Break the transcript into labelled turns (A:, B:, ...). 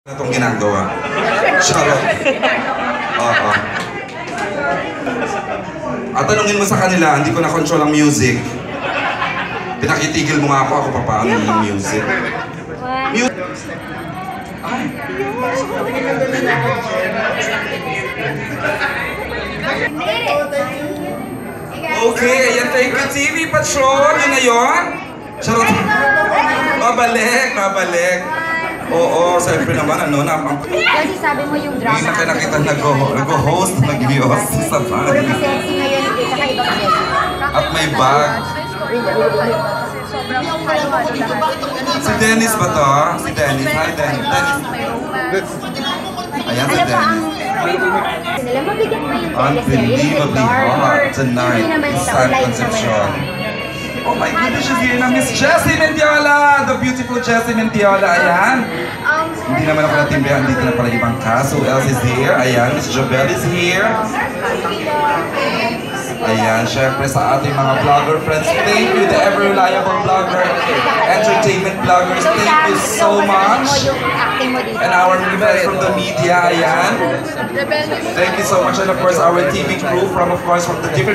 A: Itong ginagawa. Charot. Oo. At tanungin mo sa kanila, hindi ko na-control ang music. Pinakitigil mo nga ako pa paano yung music. Ay. Okay, ayan, thank you TV Patrol. Yun na yun. Charot. Babalik. Oo, siyempre naman, ano na.
B: Kasi sabi mo yung drama.
A: Hindi na kita nag-host, nag-viewers sa bahay.
B: Puro na sexy ngayon, saka ibang sexy.
A: At may bag. Si Dennis ba to? Si Dennis. Hi, Dennis. Ayan si Dennis.
B: Mabigat ba yung
A: Unbelievably hot tonight. Sad Concepcion. Oh my goodness, she's here na Miss Jessie Mendiola! The beautiful Jessie Mendiola, ayan. Hindi naman ako natimbihan, dito na pala ibang cast. Who else is here? Ayan, Miss Jobel is here. Ayan, syempre sa ating mga vlogger friends. Thank you, the ever-reliable vlogger, entertainment vloggers. Thank you so much. And our friends from the media, ayan. Thank you so much. And of course, our TV crew from the different